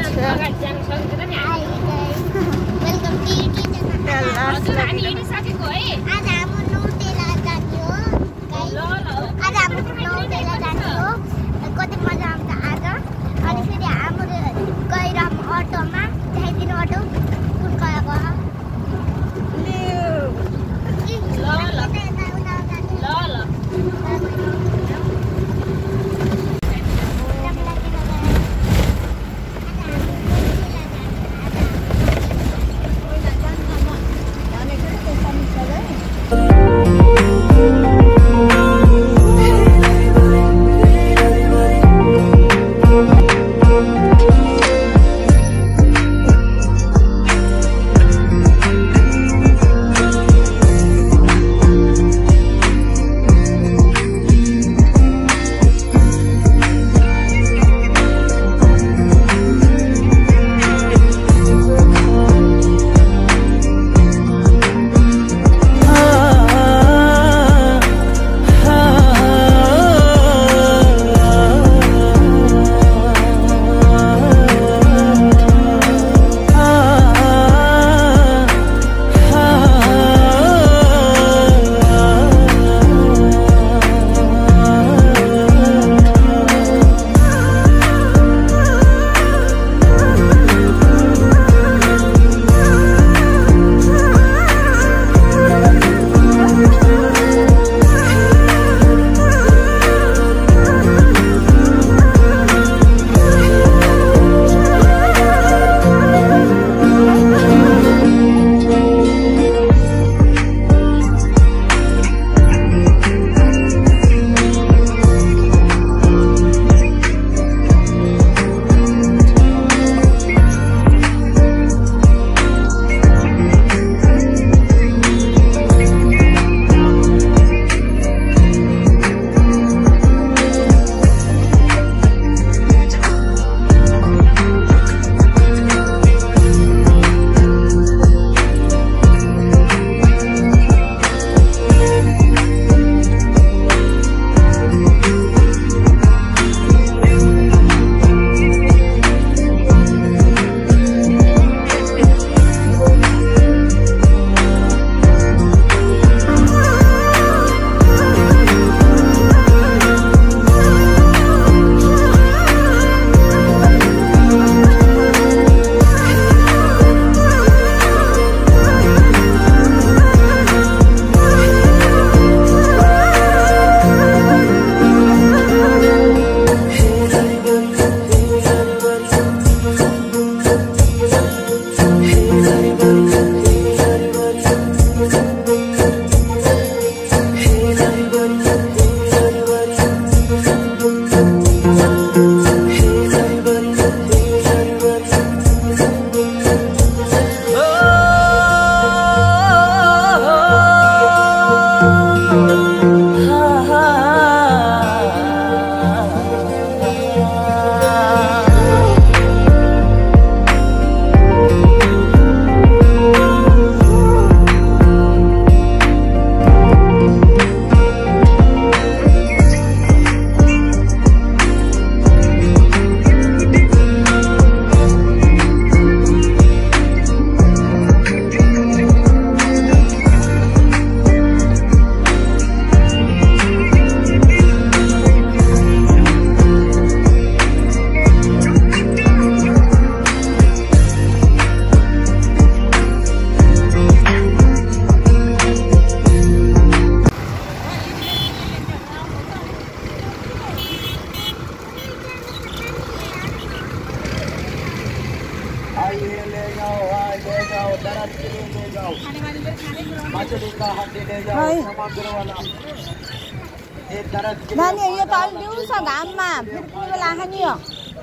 नानी यो त अलि दिउँसो घाममा फेरि कुनै बेला खाने हो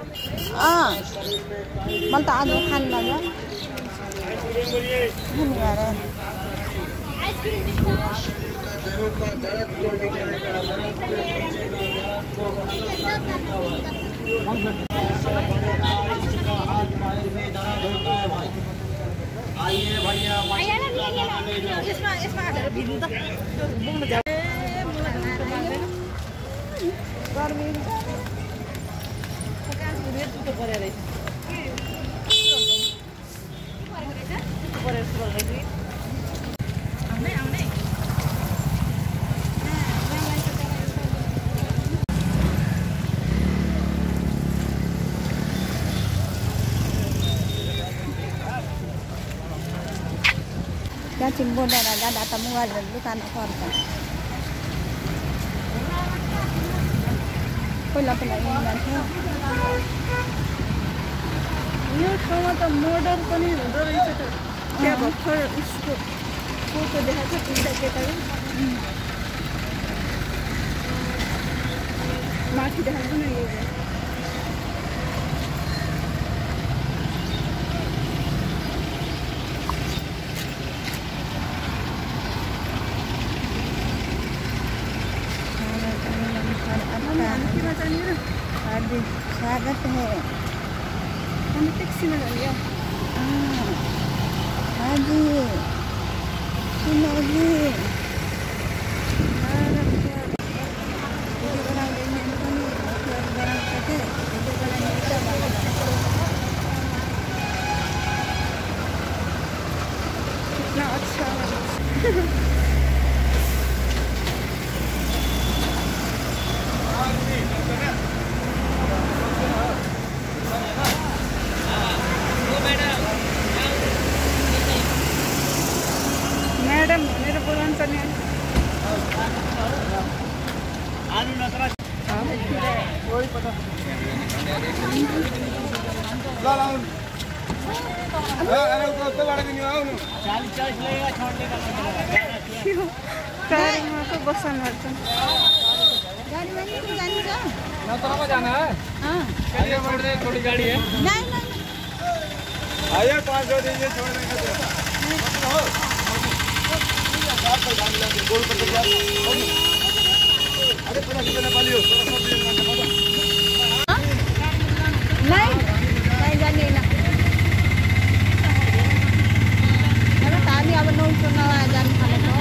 मैले त अझै खान्दैन गर्मी Cimboda ada temu ada bukan korban. पहिला मान्छे यो ठाउँमा त मर्डर पनि हुँदो रहेछ त त्यहाँ भर्खर उसको फोटो देखाएको छ दुईटा केटाहरू माथि देखाएको न यो स्वागत है हमें टैक्सी में लिया हाँ जी जी कितना अच्छा मैडम मेरे बोलन करने आलू नकरा वही पता ला ला अरे तो बड़ा दिन आओ 40 लगेगा छोड़ने का कार में तो बसन वर्तन गाड़ी में नहीं जानी जा ना तरफ जाना है हां चलिए छोड़ दे थोड़ी गाड़ी है नहीं नहीं आइए 5 दीजिए छोड़ देंगे गोल पर अरे पूरा कितना पालियो नहीं जाने ना अरे तानी अब नौ सुना जान खाले तो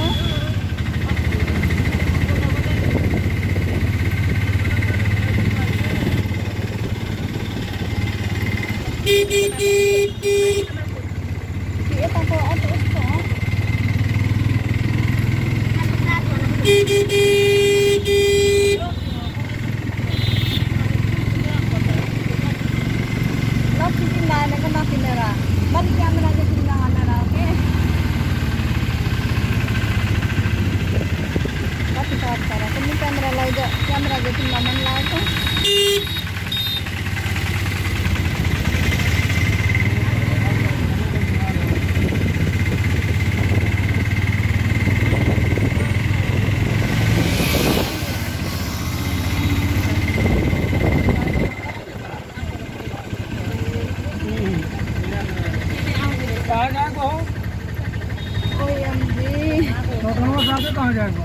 ये तो ऑटो उसको कैमरा जो तुम मन लाओ तो कहाँ जाएगा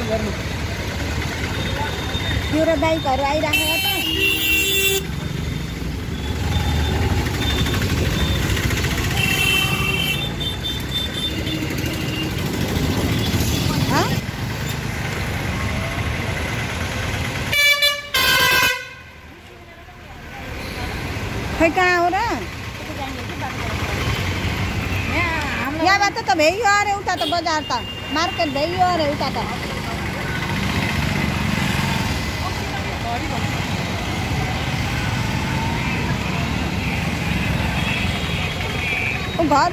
त्यो र बाइकहरू आइराखेको त खै कहाँ हो र यहाँबाट त भ्याइयो अरे उता त बजार त मार्केट भ्याइयो अरे उता त घर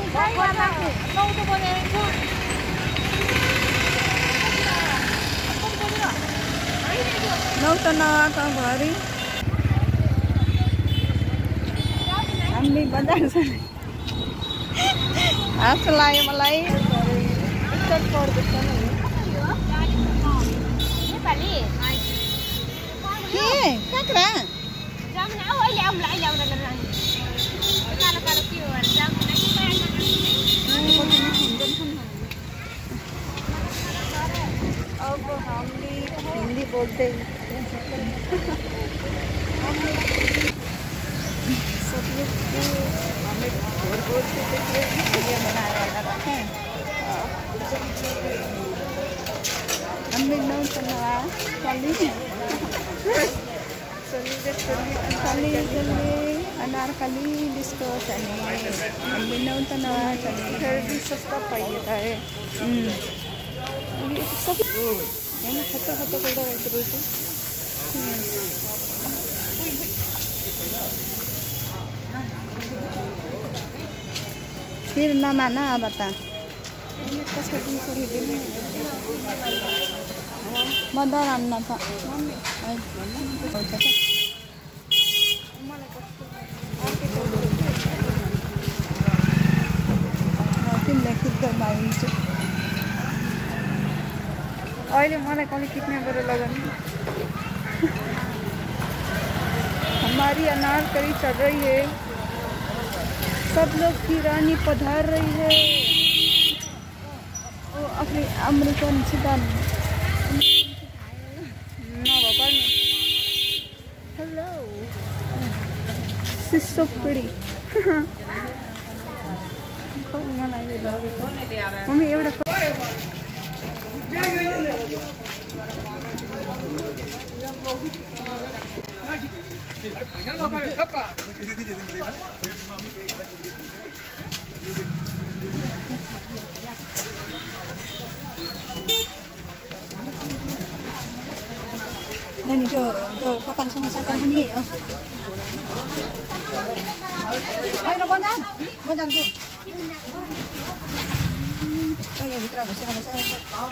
नौ त नआएको घरि हामी बजार हाँस लाग्यो मलाई के काँक्रा अब हामी हिन्दी बोल्दै सब लोग हमें बोल बोलते थे वीडियो बनाया रखे हमने नौ चला चली अनारकली डिस्को चले हमने नौ चला चली फिर भी सस्ता पाइएगा है सब खत्ता खत्ता कर रहे फिर नमाना अब त म डराउन त तिमीलाई खुद्द मागिन्छु अहिले मलाई कसले किडन्याप गरेर लगाउने हमारी अनारकली चल रही है सब लोग की रानी पधार रही है ओ अपनी अमेरिकन सिदान hello she's so pretty mummy एउटा Ini tuh kapan sama saya ini ya. Ayo bondan tuh. Oh ya mitra bisa saya.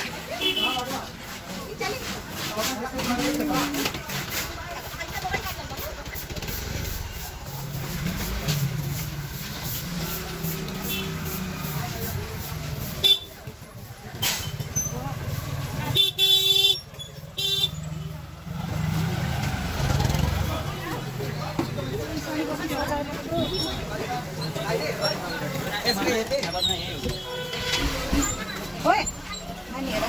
Oi, maneira.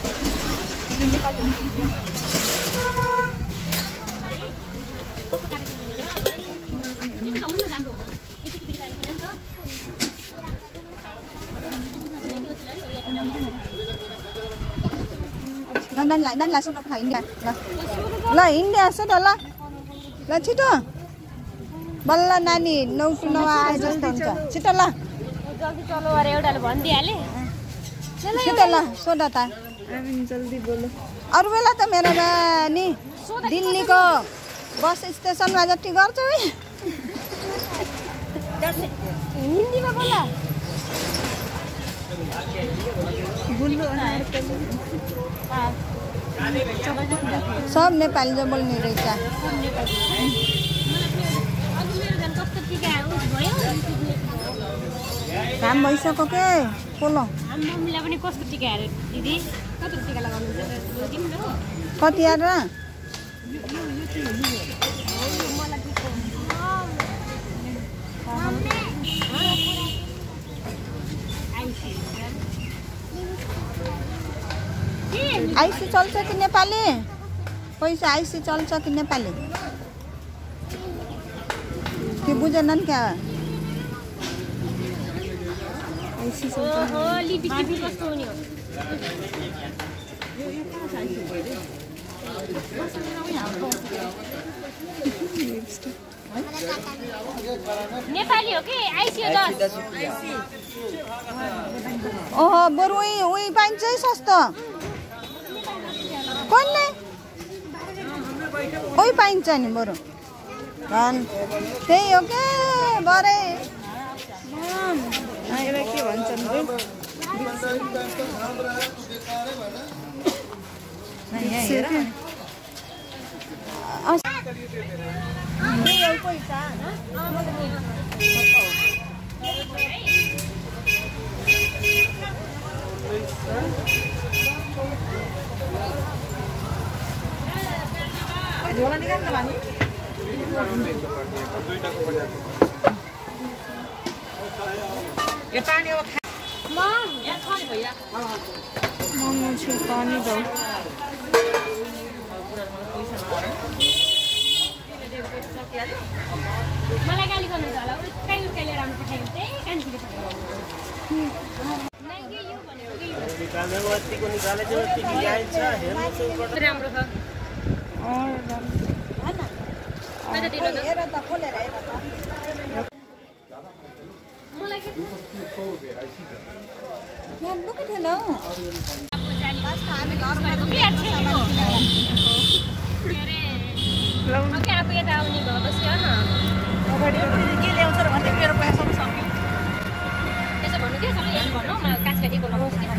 Dan lah sudah India. Lah India sudah lah. Lah छिटो. बल्ल नानी 9 to 9 आए जस्तो हुन्छ छिटो ल जल्दी चलो अरे एउटाले भन्दिहाले छिटो ल सोधा त जल्दी बोलो अरु बेला त मेरो नानी दिल्लीको बस स्टेसनमा जति गर्छ है हिन्दीमा बोला बुल्लु सब नेपाली जो बोल्ने रहेछ काम भइसक्यो के पोलो मम्मीलाई पनि कस्तो टिका हेरे दिदी कति टिका लगाउनुहुन्छ कति यार र आइसी चल्छ कि नेपाली पैसा आइसी चल्छ कि नेपाली के बुझेनन् क्या आइसी चल्छ ओहो लिपस्टिक कस्तो हुने हो नेपाली हो कि आइसी हो 10 ओहो बरु उही पाइन्छ है सस्तो कोन नै उही पाइन्छ नि बरु धन त्यही हो के बरे यसलाई के भन्छन् पानी दो मलाई गाली गर्नुहुन्छ होला उकाइ लिएर आउनु पठायो त्यही कान्छीले पठायो नै के यो भनेको के निकाल्नेको निकाले जो टिकी आइन्छ हेर्नु चाहिँ राम्रो छ हेर त खोलेर हेर त मलाई के यहाँ दुःख थिएन हौ हामी घरमा ओके अब यता आउने भएपछि हो न अगाडि के ल्याउँछ र भन्दै मेरो पैसा पनि सक्यो त्यसो भन्नु के सबै यहाँ भन्नु म काठकाटी बोलाउँछु कि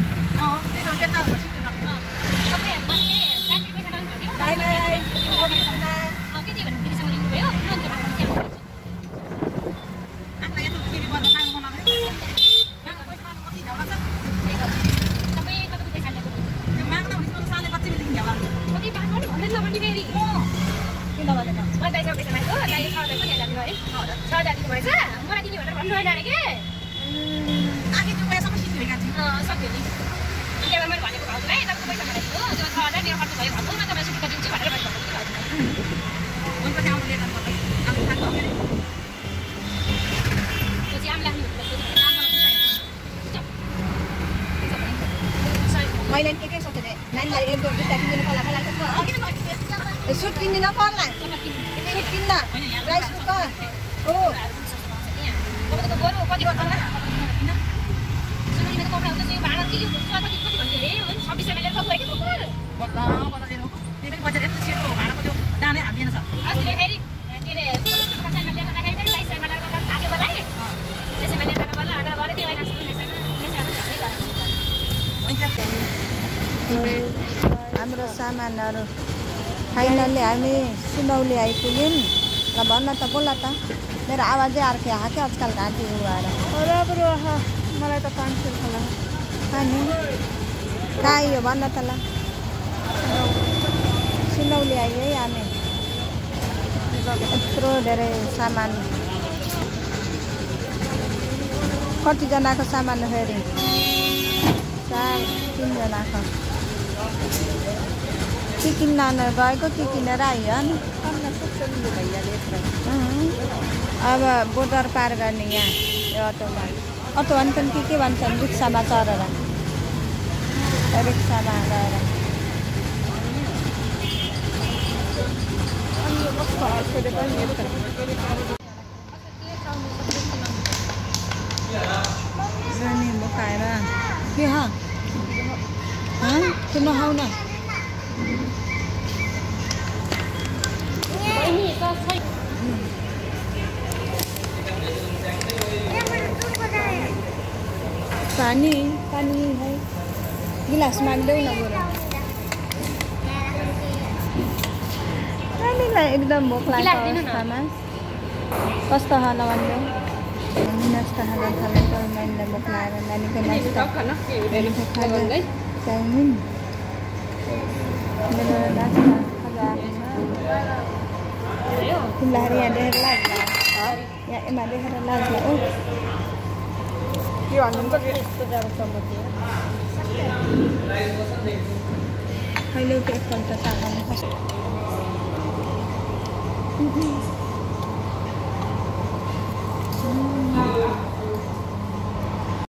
मैले एकै सोचेँ नानीलाई एक दुई जुत्ता किनिदिनु पर्ला सुट किनिदिन पर्ला सुट किन्न राइस कुकर हो हाम्रो सामानहरू फाइनल्ली हामी सुनौली आइपुग्यौँ र भन्न त बोला त मेरो आवाजै अर्कै आएको क्या आजकल घाँटी उहाँएर बराबर मलाई त पानी खोला पानी कहाँ आइयो भन्न त ल सुनौली आइयो है हामी यत्रो धेरै सामान कतिजनाको सामान फेरि 3 जनाको के किन्न गएको के किनेर आयो नि अब बोर्डर पार गर्ने यहाँ यो अटोमा अटो भन्छन् के भन्छन् रिक्सामा चढेर रिक्सामा गएर जाने बोकाएर के त्यो नखाऊ न पानी पानी है गिलास माग्देऊ न बरु नानीलाई एकदम भोक लागेको अवस्थामा कस्तो खाना भन्दै नास्ता खान थालेको नानीलाई भोक लागेर नानीको नास्ता चाउमिन मेरो नास्ता खाजा तिमीलाई यहाँ देखेर लाग्ला यहाँ एमा देखेर लाग्ला ओ के भन्नुहुन्छ कि यस्तो जाडो चम्मच अहिले एकपल्ट ताकाउनु